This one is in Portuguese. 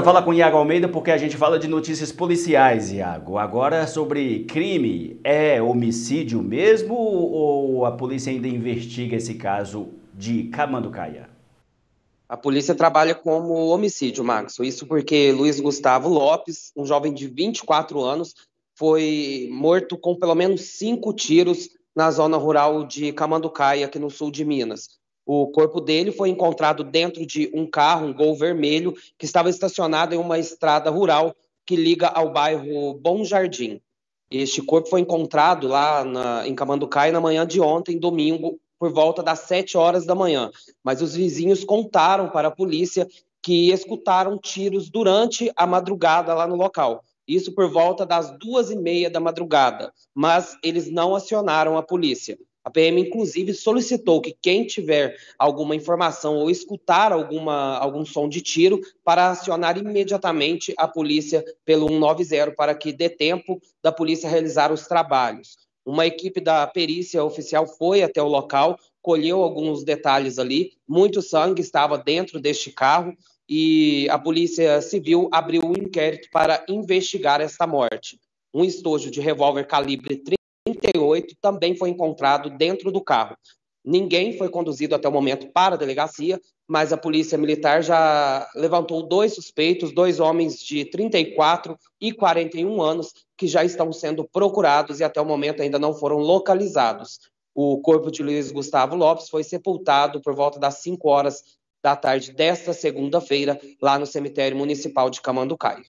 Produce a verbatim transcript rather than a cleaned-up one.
falar com o Iago Almeida porque a gente fala de notícias policiais, Iago. Agora sobre crime, é homicídio mesmo ou a polícia ainda investiga esse caso de Camanducaia? A polícia trabalha como homicídio, Max. Isso porque Luiz Gustavo Lopes, um jovem de vinte e quatro anos, foi morto com pelo menos cinco tiros na zona rural de Camanducaia, aqui no sul de Minas. O corpo dele foi encontrado dentro de um carro, um Gol vermelho, que estava estacionado em uma estrada rural que liga ao bairro Bom Jardim. Este corpo foi encontrado lá na, em Camanducaia na manhã de ontem, domingo, por volta das sete horas da manhã. Mas os vizinhos contaram para a polícia que escutaram tiros durante a madrugada lá no local. Isso por volta das duas e meia da madrugada, mas eles não acionaram a polícia. A P M, inclusive, solicitou que quem tiver alguma informação ou escutar alguma, algum som de tiro para acionar imediatamente a polícia pelo cento e noventa para que dê tempo da polícia realizar os trabalhos. Uma equipe da perícia oficial foi até o local, colheu alguns detalhes ali, muito sangue estava dentro deste carro e a Polícia Civil abriu um inquérito para investigar esta morte. Um estojo de revólver calibre trinta e oito também foi encontrado dentro do carro. Ninguém foi conduzido até o momento para a delegacia, mas a Polícia Militar já levantou dois suspeitos, dois homens de trinta e quatro e quarenta e um anos, que já estão sendo procurados e até o momento ainda não foram localizados. O corpo de Luiz Gustavo Lopes foi sepultado por volta das cinco horas da tarde desta segunda-feira, lá no cemitério municipal de Camanducaia.